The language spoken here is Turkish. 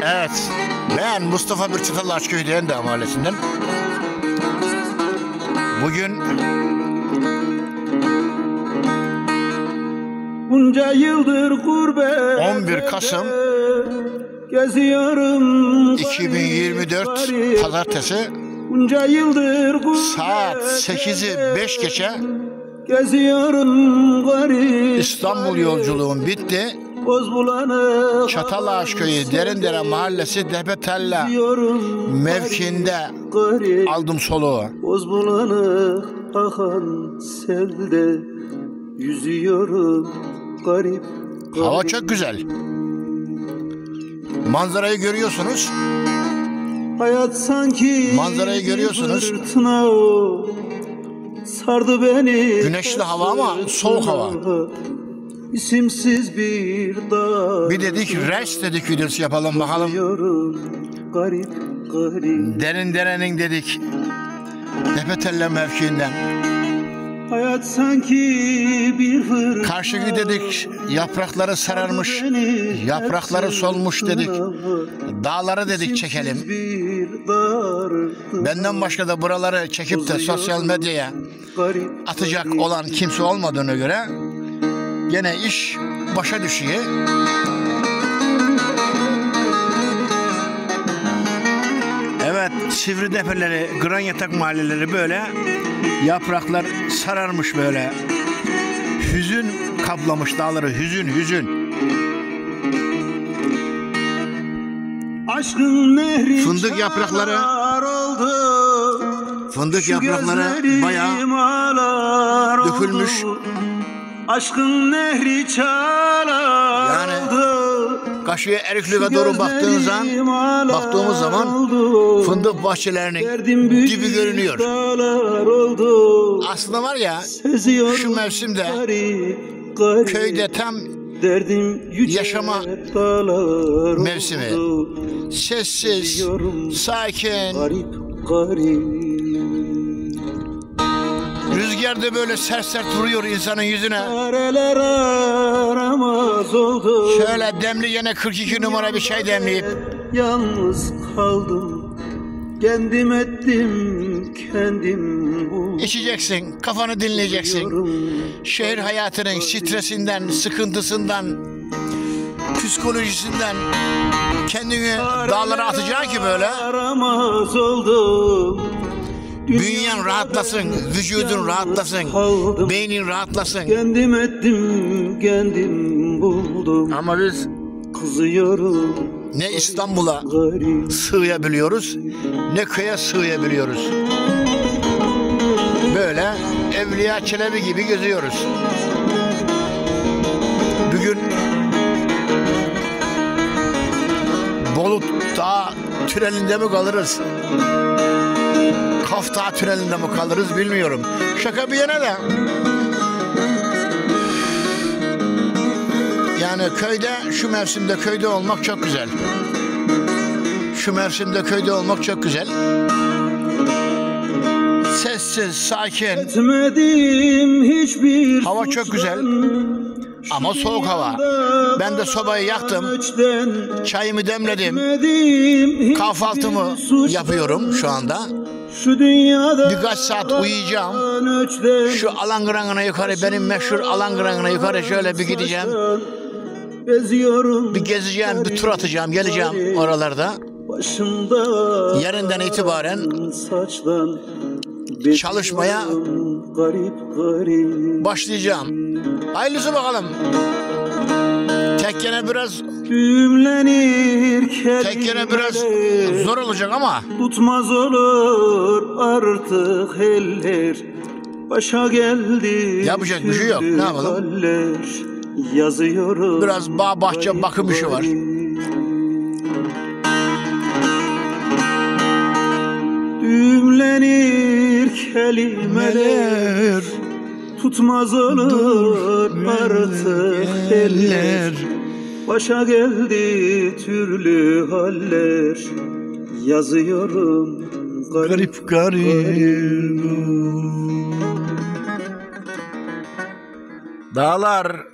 Evet, ben Mustafa Birçatal Açköy Derendağ Mahallesi'nden. Bugün bunca yıldır gurbet 11 Kasım geziyorum 2024 Pazartesi bunca yıldır saat 8'i 5 geçe geziyorum garip İstanbul yolculuğum bitti. Çatalaşköy'ü Derendere Mahallesi Depetella mevkiinde aldım soluğu. Bozbulanık akan selde yüzüyorum garip. Hava çok güzel. Manzarayı görüyorsunuz. Hayat sanki manzarayı görüyorsunuz. Fırtına o, sardı beni. Güneşli hava ama soğuk hava. İsimsiz bir dağ. Bir dedik rest dedik videosu yapalım bakalım. Garip garip. Derendere'nin dedik Depetella mevkiinden. Hayat sanki bir fırtına. Karşıki dedik yaprakları sararmış, yaprakları solmuş dedik. Dağları dedik çekelim. Benden başka da buraları çekip de sosyal medyaya atacak olan kimse olmadığına göre gene iş başa düşüyor. Evet, Sivridepeleri, Granyatak mahalleleri böyle yapraklar sararmış böyle. Hüzün kaplamış dağları, hüzün hüzün. Aşkın nehri fındık yaprakları fındık yaprakları bayağı dökülmüş. Aşkın nehri çalar yani Kaşıya Erikli'ye doğru baktığımız zaman fındık bahçelerinin dibi görünüyor. Aslında var ya şu mevsimde köyde tam yaşama mevsimi. Sessiz, sakin. Rüzgar da böyle sert sert vuruyor insanın yüzüne. Şöyle demli yine 42 numara bir çay demleyip yalnız kaldım, kendim ettim, kendim buldum. İçeceksin, kafanı dinleyeceksin. Şehir hayatının stresinden, sıkıntısından, psikolojisinden kendini dağlara atacaksın ki böyle. Bünyen rahatlasın, vücudun rahatlasın, beynin rahatlasın. Kendim ettim, kendim buldum. Ama biz kızıyorum. Ne İstanbul'a sığabiliyoruz, ne köye sığabiliyoruz. Böyle Evliya Çelebi gibi geziyoruz. Bugün Bolu Dağı tünelinde mi kalırız? Kaf Dağı tünelinde mi kalırız bilmiyorum. Şaka bir yana da. Yani köyde, şu mevsimde köyde olmak çok güzel. Şu mevsimde köyde olmak çok güzel. Sessiz, sakin. Hava çok güzel. Ama soğuk hava. Ben de sobayı yaktım. Çayımı demledim. Kahvaltımı yapıyorum şu anda. Birkaç saat uyuyacağım. Şu Alangıran'ına yukarı, benim meşhur Alangıran'ına yukarı şöyle bir gideceğim. Bir gezeceğim, bir tur atacağım, geleceğim oralarda. Yarından itibaren çalışmaya başlayacağım. Hayırlısı bakalım. Tekkene biraz zor olacak ama tutmaz olur artık eller, başa geldi. Yapacak bir şey yok. Ne yapalım? Yazıyorum. Biraz bağ bahçe bakım işi var. Düğümlenir kelimeler, tutmaz olur artık eller, başa geldi türlü haller. Yazıyorum garip garip. Dağlar